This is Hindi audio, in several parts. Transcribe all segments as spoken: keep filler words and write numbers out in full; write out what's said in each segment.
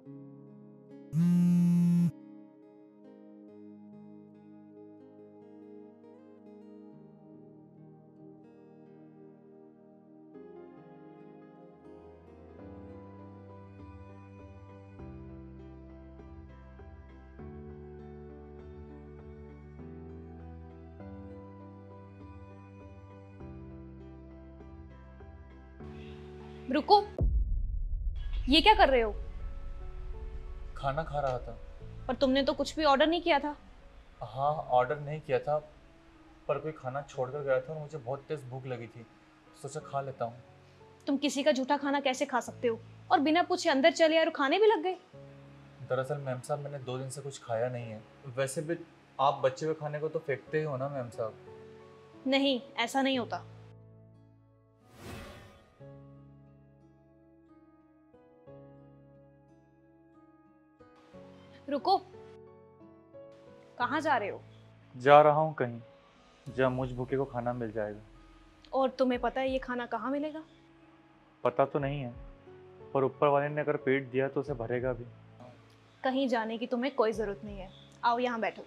रुको, ये क्या कर रहे हो? खाना खा रहा था। पर तुमने तो कुछ भी ऑर्डर नहीं किया था। हाँ, ऑर्डर नहीं किया था, पर कोई खाना छोड़कर गया था और मुझे बहुत तेज भूख लगी थी, सोचा खा लेता हूँ। तुम किसी का झूठा खाना कैसे खा सकते हो? और बिना पूछे अंदर चले आए और खाने भी लग गए। दरअसल मैम साहब, मैंने दो दिन से कुछ खाया नहीं है। वैसे भी आप बच्चे हुए खाने को तो फेंकते ही हो ना मैम साहब। नहीं, ऐसा नहीं होता। रुको, कहाँ जा रहे हो? जा रहा हूँ कहीं जहाँ मुझ भूखे को खाना मिल जाएगा। और तुम्हें पता है ये खाना कहाँ मिलेगा? पता तो नहीं है, पर ऊपर वाले ने अगर पेट दिया तो उसे भरेगा भी। कहीं जाने की तुम्हें कोई जरूरत नहीं है। आओ यहाँ बैठो।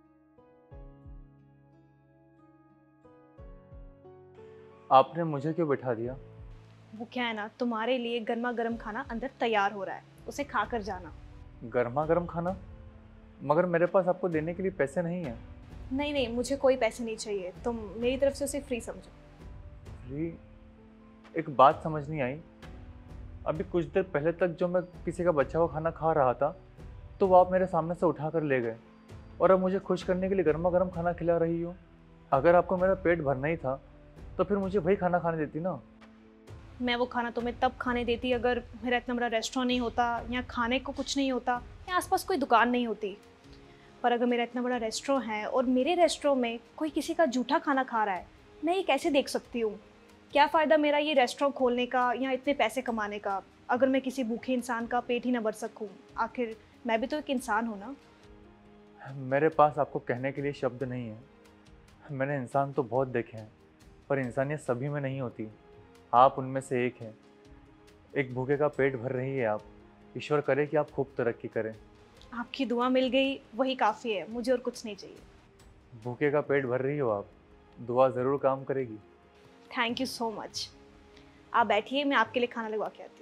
आपने मुझे क्यों बिठा दिया? वो क्या है ना, तुम्हारे लिए गर्मा गर्म खाना अंदर तैयार हो रहा है, उसे खाकर जाना। गर्मा गर्म खाना? मगर मेरे पास आपको देने के लिए पैसे नहीं है। नहीं नहीं, मुझे कोई पैसे नहीं चाहिए, तुम मेरी तरफ से उसे फ्री समझो। फ्री? एक बात समझ नहीं आई। अभी कुछ देर पहले तक जो मैं किसी का बचा हुआ खाना खा रहा था, तो वो आप मेरे सामने से उठा कर ले गए, और अब मुझे खुश करने के लिए गर्मा गर्म खाना खिला रही हो। अगर आपको मेरा पेट भरना ही था तो फिर मुझे वही खाना खाने देती ना। मैं वो खाना तुम्हें तब खाने देती अगर मेरा इतना बड़ा रेस्टोरेंट नहीं होता, या खाने को कुछ नहीं होता, या आसपास कोई दुकान नहीं होती। पर अगर मेरा इतना बड़ा रेस्टोरेंट है और मेरे रेस्टोरेंट में कोई किसी का झूठा खाना खा रहा है, मैं ये कैसे देख सकती हूँ? क्या फ़ायदा मेरा ये रेस्टोरेंट खोलने का या इतने पैसे कमाने का, अगर मैं किसी भूखे इंसान का पेट ही ना भर सकूँ? आखिर मैं भी तो एक इंसान हूँ ना। मेरे पास आपको कहने के लिए शब्द नहीं है। मैंने इंसान तो बहुत देखे हैं, पर इंसानियत सभी में नहीं होती। आप उनमें से एक हैं। एक भूखे का पेट भर रही है आप। ईश्वर करे कि आप खूब तरक्की करें। आपकी दुआ मिल गई वही काफ़ी है, मुझे और कुछ नहीं चाहिए। भूखे का पेट भर रही हो आप, दुआ ज़रूर काम करेगी। Thank you so much. आप बैठिए, मैं आपके लिए खाना लगवा के आती हूँ।